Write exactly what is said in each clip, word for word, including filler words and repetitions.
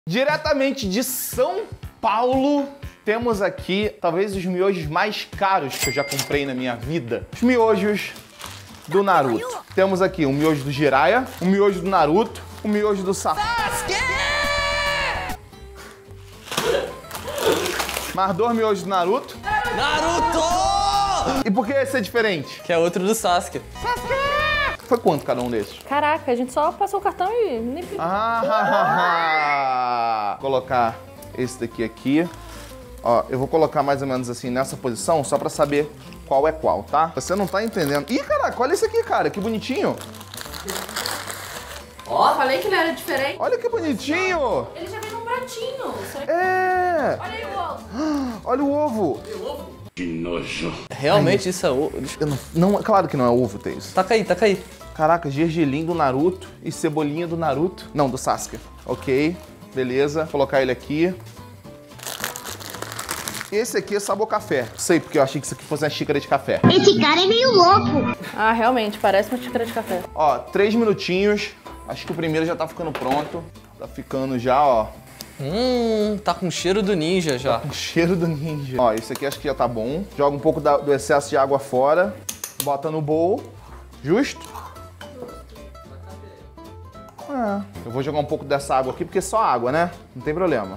Diretamente de São Paulo, temos aqui talvez os miojos mais caros que eu já comprei na minha vida. Os miojos do Naruto. Temos aqui o miojo do Jiraiya, o miojo do Naruto, o miojo do Sasuke. Mais dois miojos do Naruto. Naruto! E por que esse é diferente? Que é outro do Sasuke. Sasuke! Foi quanto cada um desses? Caraca, a gente só passou o cartão e nem... Ah, vou colocar esse daqui aqui. Ó, eu vou colocar mais ou menos assim nessa posição, só pra saber qual é qual, tá? Você não tá entendendo. Ih, caraca, olha esse aqui, cara, que bonitinho. Ó, oh, falei que ele era diferente. Olha que bonitinho. Ele já vem num pratinho. É. Olha aí o ovo. Olha o ovo. Que nojo. Realmente isso é ovo? Eu não, não, claro que não é ovo, Teis. Taca aí, taca aí. Caraca, gergelim do Naruto e cebolinha do Naruto. Não, do Sasuke. Ok, beleza. Vou colocar ele aqui. Esse aqui é sabor café. Sei, porque eu achei que isso aqui fosse uma xícara de café. Esse cara é meio louco. Ah, realmente, parece uma xícara de café. Ó, três minutinhos. Acho que o primeiro já tá ficando pronto. Tá ficando já, ó. Hum, tá com cheiro do ninja já. Tá com cheiro do ninja. Ó, esse aqui acho que já tá bom. Joga um pouco da, do excesso de água fora. Bota no bowl. Justo? É. Eu vou jogar um pouco dessa água aqui, porque é só água, né? Não tem problema.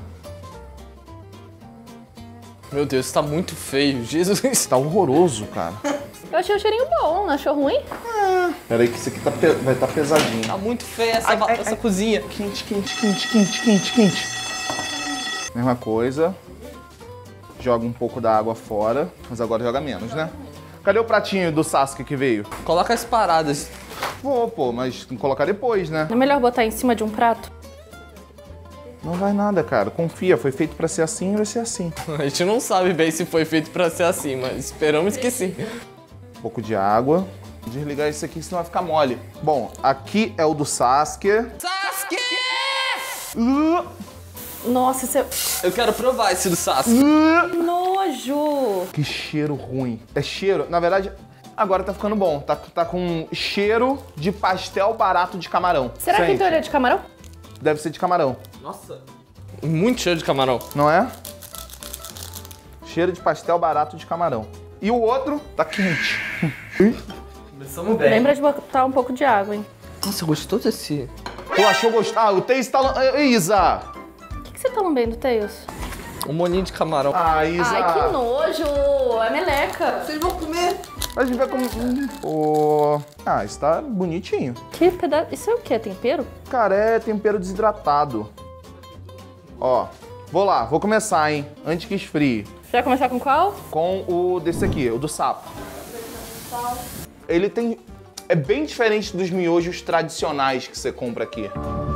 Meu Deus, isso tá muito feio, Jesus. Tá horroroso, cara. Eu achei o cheirinho bom, não achou ruim? É. Peraí que isso aqui tá pe... vai estar tá pesadinho. Tá muito feia essa, Ai, ai, essa ai. cozinha. Quente, quente, quente, quente, quente, quente. Mesma coisa. Joga um pouco da água fora, mas agora joga menos, né? Cadê o pratinho do Sasuke que veio? Coloca as paradas. Vou, pô, mas tem que colocar depois, né? É melhor botar em cima de um prato? Não vai nada, cara. Confia, foi feito pra ser assim e vai ser assim. A gente não sabe bem se foi feito pra ser assim, mas esperamos que sim. Um pouco de água. Desligar isso aqui, senão vai ficar mole. Bom, aqui é o do Sasuke. Sasuke! Uh, Nossa, isso é... Eu quero provar esse do Sasuke. uh. nojo! Que cheiro ruim. É cheiro, na verdade, agora tá ficando bom. Tá, tá com cheiro de pastel barato de camarão. Será que Sente. então ele é de camarão? Deve ser de camarão. Nossa. Muito cheiro de camarão. Não é? Cheiro de pastel barato de camarão. E o outro tá quente. Começamos bem. Lembra de botar um pouco de água, hein? Nossa, gostou desse... Tu achou gostar? Ah, o Teis tá... Ei, Isa! O que, que você tá lambendo, Tails? Um molinho de camarão. Ah, Isa! Ai, que nojo! É meleca. Vocês vão comer? A gente vai comer... Oh. Ah, isso tá bonitinho. Que pedaço... Isso é o quê? Tempero? Cara, é tempero desidratado. Ó, vou lá, vou começar, hein? Antes que esfrie. Você vai começar com qual? Com o desse aqui, o do sapo. Ele tem... É bem diferente dos miojos tradicionais que você compra aqui.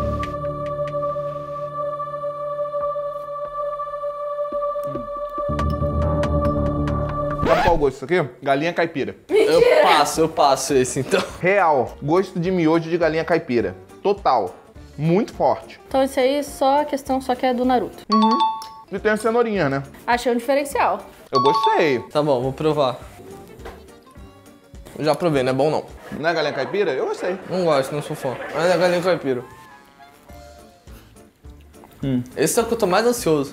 Sabe qual o gosto disso aqui? Galinha caipira. Eu passo, eu passo esse então. Real, gosto de miojo de galinha caipira. Total. Muito forte. Então isso aí só a questão só que é do Naruto. E tem a cenourinha, né? Achei um diferencial. Eu gostei. Tá bom, vou provar. Eu já provei, não é bom não. Não é galinha caipira? Eu gostei. Não gosto, não sou fã. Mas é galinha caipira. Hum. Esse é o que eu tô mais ansioso.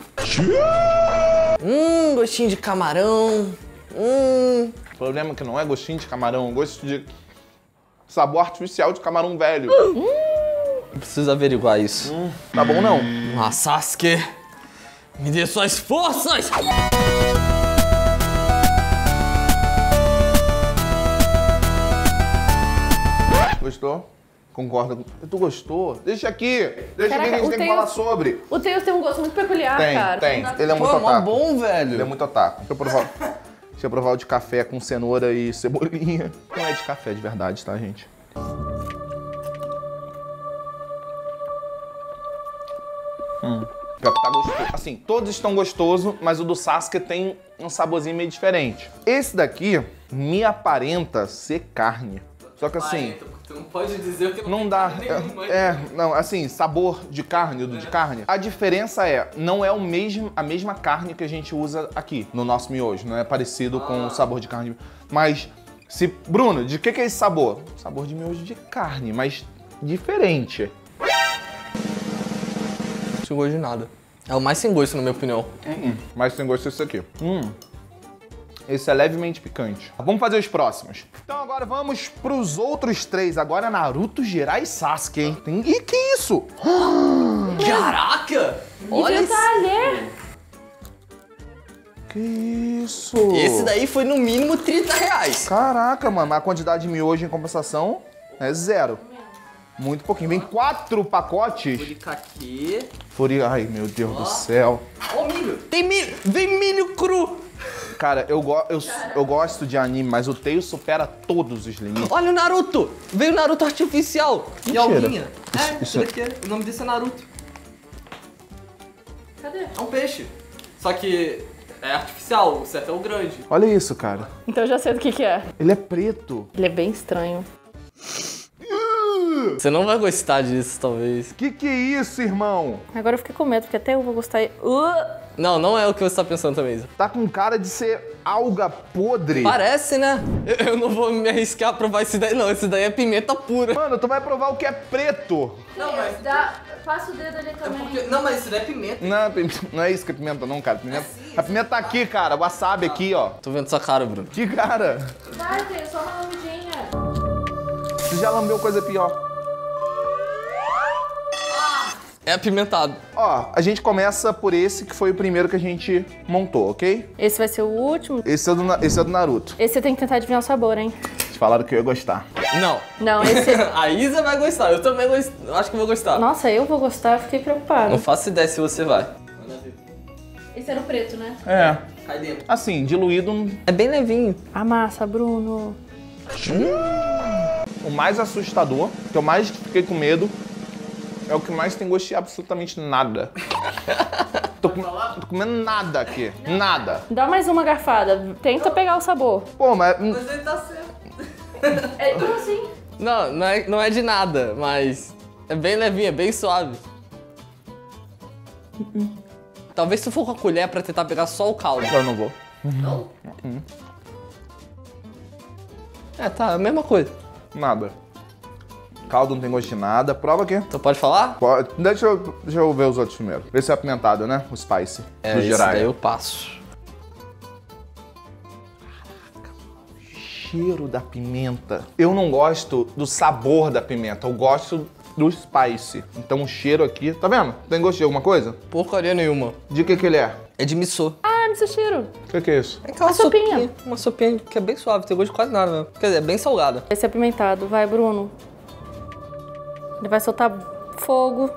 Hum, gostinho de camarão. Hum. O problema é que não é gostinho de camarão, é gosto de sabor artificial de camarão velho. Hum. Eu preciso averiguar isso. Hum, tá bom não? Ah, Sasuke, me dê suas forças! Gostou? Concorda? Tu gostou? Deixa aqui! Deixa Caraca, aqui que a gente o tem que Tails- falar sobre. O Tails tem um gosto muito peculiar, Tem, cara. tem. Não dá- Ele é muito Pô, mó otaku. bom, velho. Ele é muito otaku. Deixa eu provar. Deixa eu provar o de café com cenoura e cebolinha. Não é de café de verdade, tá, gente? Hum. Pior que tá gostoso. Assim, todos estão gostosos, mas o do Sasuke tem um saborzinho meio diferente. Esse daqui me aparenta ser carne. Só que assim... Tu não pode dizer que Não dá. É, é, não, assim, sabor de carne, do de carne. A diferença é, não é o mesmo, a mesma carne que a gente usa aqui no nosso miojo. Não é parecido com o sabor de carne. Mas, se... Bruno, de que que é esse sabor? Sabor de miojo de carne, mas diferente. Deixa tem gosto de nada. É o mais sem gosto, na minha opinião. Hum, mas tem gosto desse aqui. Hum. Esse é levemente picante. Vamos fazer os próximos. Então agora vamos pros outros três. Agora Naruto, Jiraiya e Sasuke, hein? Tem... Ih, que isso? Caraca! Olha E detalhe! Que isso? Esse daí foi no mínimo trinta reais. Caraca, mano. A quantidade de miojo em compensação é zero. Muito pouquinho. Vem quatro pacotes. Furikake. Furi... Ai, meu Deus do céu. Ó o milho. Tem milho. Vem milho cru. Cara, eu, go eu, eu gosto de anime, mas o Teio supera todos os limites. Olha o Naruto. Veio o Naruto artificial. E Mentira. alguinha. É, Isso- isso daqui é- o nome desse é Naruto. Cadê? É um peixe. Só que é artificial, o certo é o grande. Olha isso, cara. Então eu já sei do que que é. Ele é preto. Ele é bem estranho. Você não vai gostar disso, talvez. Que que é isso, irmão? Agora eu fiquei com medo, porque até eu vou gostar. Uh! Não, não é o que você tá pensando também, Isa. Tá com cara de ser alga podre. Parece, né? Eu, eu não vou me arriscar a provar esse daí, não. Esse daí é pimenta pura. Mano, tu vai provar o que é preto. Não, mas... Dá, passa o dedo ali também. Não, mas isso daí é pimenta. Não, pim- não é isso que é pimenta não, cara. Pimenta... A pimenta tá aqui, cara. Wasabi aqui, ó. Tô vendo sua cara, Bruno. Que cara? Vai, tem só uma lambidinha. Tu já lambeu coisa pior. É apimentado. Ó, a gente começa por esse que foi o primeiro que a gente montou, ok? Esse vai ser o último. Esse é do, Na- esse é do Naruto. Esse você tem que tentar adivinhar o sabor, hein? Eles falaram que eu ia gostar. Não. Não, esse... A Isa vai gostar. Eu também gost... acho que vou gostar. Nossa, eu vou gostar, fiquei preocupada. Não faço ideia se você vai. Esse era o preto, né? É. Cai dentro. Assim, diluído. É bem levinho. A massa, Bruno. O mais assustador, que eu mais fiquei com medo, é o que mais tem gosto de absolutamente nada. Tô, com... Tô comendo nada aqui. Nada. Dá mais uma garfada. Tenta pegar o sabor. Pô, mas. Mas ele tá certo. É, como assim? Não, não é, não é de nada, mas é bem levinho, é bem suave. Talvez se for com a colher pra tentar pegar só o caldo. Eu não vou. Não? É, tá, é a mesma coisa. Nada. Caldo não tem gosto de nada. Prova aqui. Então pode falar? Pode- Deixa eu, deixa eu ver os outros primeiro. Esse é apimentado, né? O spicy. É, do esse Jiraiya. daí eu passo. Cheiro da pimenta. Eu não gosto do sabor da pimenta. Eu gosto do spicy. Então o cheiro aqui... Tá vendo? Tem gosto de alguma coisa? Porcaria nenhuma. De que que ele é? É de miso. Ah, não cheiro. O que que é isso? É aquela Uma sopinha. Uma sopinha que é bem suave, tem gosto de quase nada mesmo. Quer dizer, é bem salgada. Esse é apimentado. Vai, Bruno. Ele vai soltar fogo.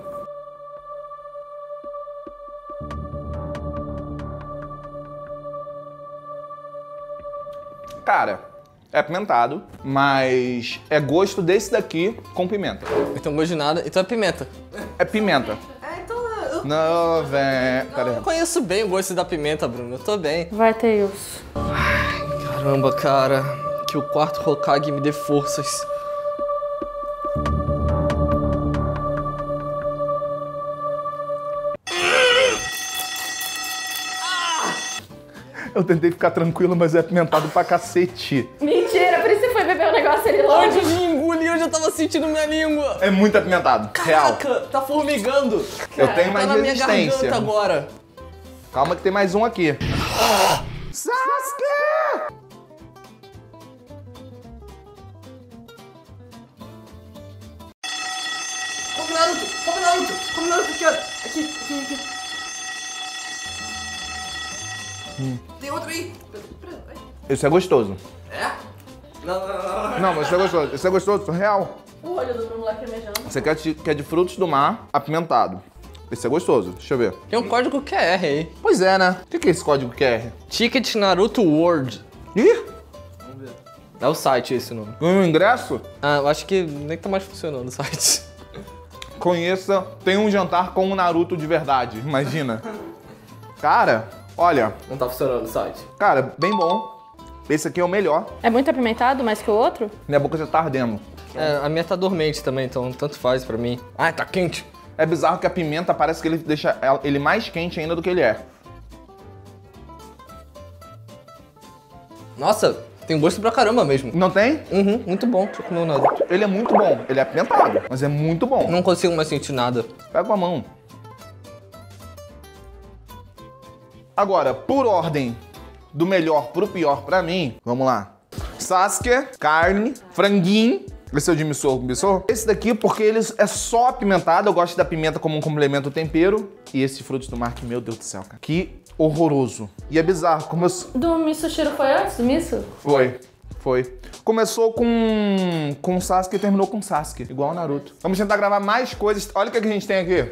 Cara, é apimentado, mas é gosto desse daqui com pimenta. Não tem gosto de nada, então é pimenta. É pimenta. É, então eu, Não, velho. Pera eu aí. conheço bem o gosto da pimenta, Bruno. Eu tô bem. Vai, Tails. Caramba, cara. Que o quarto Hokage me dê forças. Eu tentei ficar tranquilo, mas é apimentado pra cacete. Mentira, por isso você foi beber o negócio ali logo. Onde me engoli, eu já tava sentindo minha língua. É muito apimentado. Real. Caraca, tá formigando. Eu tenho Tá mais na minha resistência. garganta agora. Calma que tem mais um aqui. Sasuke! Come Naruto, come Naruto, come Naruto aqui, ó. Aqui, aqui, aqui. Tem outro aí. Esse é gostoso. É? Não, não, não, não. Não, mas esse é gostoso. Esse é gostoso, real. O olho do Bruno lacrimejando. Esse aqui é de, que é de frutos do mar, apimentado. Esse é gostoso. Deixa eu ver. Tem um código Q R aí. Pois é, né? O que que é esse código Q R? Ticket Naruto World. Ih, É o site esse nome. ganhou um ingresso? Ah, eu acho que nem tá mais funcionando o site. Conheça, tem um jantar com o Naruto de verdade, imagina. Cara, olha, Não tá funcionando o site. cara, bem bom. Esse aqui é o melhor. É muito apimentado, mais que o outro? Minha boca já tá ardendo. É, a minha tá dormente também, então tanto faz pra mim. Ah, tá quente. É bizarro que a pimenta parece que ele deixa ele mais quente ainda do que ele é. Nossa, tem gosto pra caramba mesmo. Não tem? Uhum, muito bom. Deixa eu comer o Naruto. Ele é muito bom. Ele é apimentado, mas é muito bom. Não consigo mais sentir nada. Pega com a mão. Agora, por ordem do melhor pro pior pra mim, vamos lá. Sasuke, carne, franguinho. Esse é o de missô, missô. Esse daqui, porque ele é só apimentado. Eu gosto da pimenta como um complemento ao tempero. E esse frutos do mar, que, meu Deus do céu, cara. Que horroroso. E é bizarro. Começou... Do miso cheiro foi antes do miso? Foi, foi. Começou com, com Sasuke e terminou com Sasuke. Igual o Naruto. Vamos tentar gravar mais coisas. Olha o que a gente tem aqui.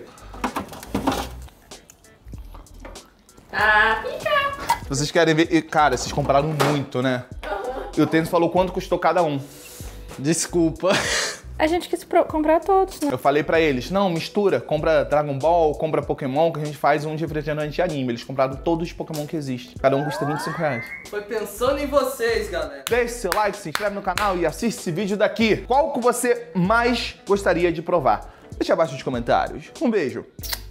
Ah, pica! Vocês querem ver... E, cara, vocês compraram muito, né? Uhum. E o Tênis falou quanto custou cada um. Desculpa. A gente quis pro- comprar todos, né? Eu falei pra eles, não, mistura, compra Dragon Ball, compra Pokémon, que a gente faz um de refrigerante de anime. Eles compraram todos os Pokémon que existem. Cada um custa vinte e cinco reais. Foi pensando em vocês, galera. Deixe seu like, se inscreve no canal e assiste esse vídeo daqui. Qual que você mais gostaria de provar? Deixa abaixo nos comentários. Um beijo.